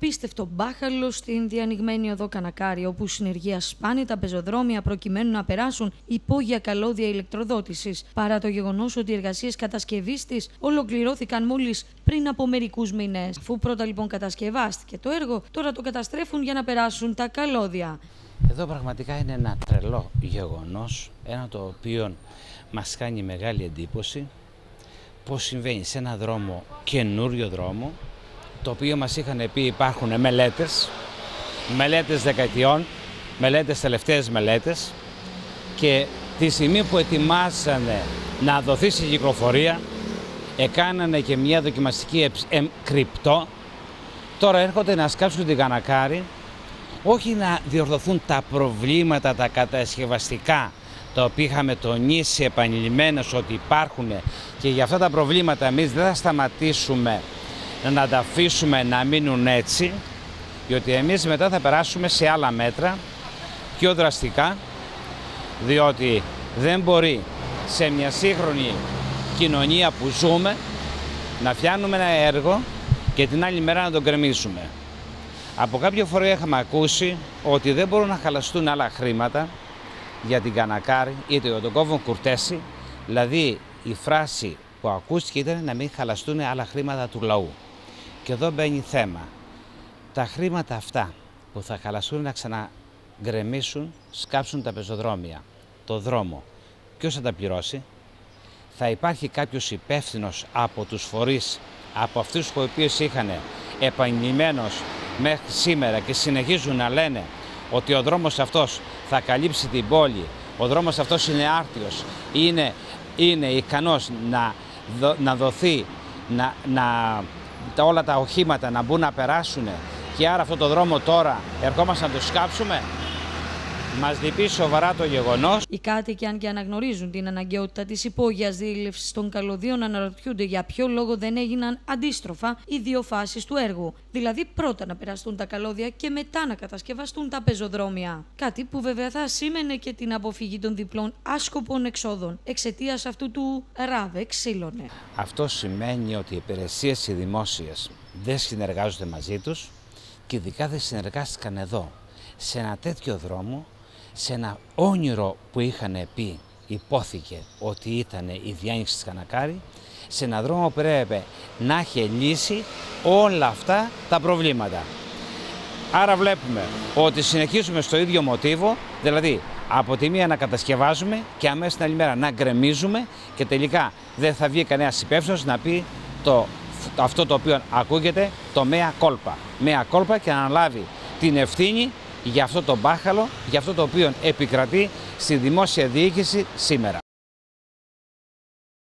απίστευτο μπάχαλο στην διανοιγμένη οδό Κανακάρη, όπου συνεργεία σπάνει τα πεζοδρόμια προκειμένου να περάσουν υπόγεια καλώδια ηλεκτροδότησης, παρά το γεγονός ότι οι εργασίες κατασκευής της ολοκληρώθηκαν μόλις πριν από μερικούς μήνες. Αφού πρώτα λοιπόν κατασκευάστηκε το έργο, τώρα το καταστρέφουν για να περάσουν τα καλώδια. Εδώ πραγματικά είναι ένα τρελό γεγονός, ένα το οποίο μας κάνει μεγάλη εντύπωση, πώς συμβαίνει σε ένα δρόμο, καινούριο δρόμο, το οποίο μας είχαν πει υπάρχουν μελέτες δεκαετιών, τελευταίες μελέτες, και τη στιγμή που ετοιμάσανε να δοθεί στην κυκλοφορία, έκανανε και μια δοκιμαστική κρυπτό. Τώρα έρχονται να σκάψουν την Κανακάρη, όχι να διορθωθούν τα προβλήματα, τα κατασκευαστικά, τα οποία είχαμε τονίσει επανειλημμένως ότι υπάρχουν, και για αυτά τα προβλήματα εμείς δεν θα σταματήσουμε να τα αφήσουμε να μείνουν έτσι, διότι εμείς μετά θα περάσουμε σε άλλα μέτρα πιο δραστικά, διότι δεν μπορεί σε μια σύγχρονη κοινωνία που ζούμε να φτιάνουμε ένα έργο και την άλλη μέρα να τον γκρεμίσουμε. Από κάποια φορά είχαμε ακούσει ότι δεν μπορούν να χαλαστούν άλλα χρήματα για την Κανακάρη ή για τον κόβο Κουρτέση, δηλαδή η φράση που ακούστηκε ήταν να μην χαλαστούν άλλα χρήματα του λαού. Και εδώ μπαίνει θέμα. Τα χρήματα αυτά που θα χαλαστούν να ξαναγκρεμίσουν, σκάψουν τα πεζοδρόμια, το δρόμο, ποιος θα τα πληρώσει? Θα υπάρχει κάποιος υπεύθυνος από τους φορείς, από αυτούς που είχαν επανειλημμένως μέχρι σήμερα και συνεχίζουν να λένε ότι ο δρόμος αυτός θα καλύψει την πόλη, ο δρόμος αυτός είναι άρτιος, είναι ικανός να δοθεί, όλα τα οχήματα να μπουν να περάσουν, και άρα αυτό το δρόμο τώρα ερχόμαστε να το σκάψουμε? Μας λυπεί σοβαρά το γεγονός. Οι κάτοικοι, αν και αναγνωρίζουν την αναγκαιότητα της υπόγειας διέλευσης των καλωδίων, αναρωτιούνται για ποιο λόγο δεν έγιναν αντίστροφα οι δύο φάσεις του έργου. Δηλαδή, πρώτα να περαστούν τα καλώδια και μετά να κατασκευαστούν τα πεζοδρόμια. Κάτι που βέβαια θα σήμαινε και την αποφυγή των διπλών άσκοπων εξόδων εξαιτίας αυτού του ράβε ξύλωνε. Αυτό σημαίνει ότι οι υπηρεσίες οι δημόσιες δεν συνεργάζονται μαζί τους, και ειδικά δεν συνεργάστηκαν εδώ, σε ένα τέτοιο δρόμο, σε ένα όνειρο που είχαν πει, υπόθηκε ότι ήταν η διάνοιξη της Κανακάρη, σε ένα δρόμο που πρέπει να έχει λύσει όλα αυτά τα προβλήματα. Άρα βλέπουμε ότι συνεχίζουμε στο ίδιο μοτίβο, δηλαδή από τη μία να κατασκευάζουμε και αμέσως την άλλη μέρα να γκρεμίζουμε, και τελικά δεν θα βγει κανένας υπεύθυνος να πει αυτό το οποίο ακούγεται, το mea culpa, και να αναλάβει την ευθύνη για αυτό το μπάχαλο, για αυτό το οποίο επικρατεί στη δημόσια διοίκηση σήμερα.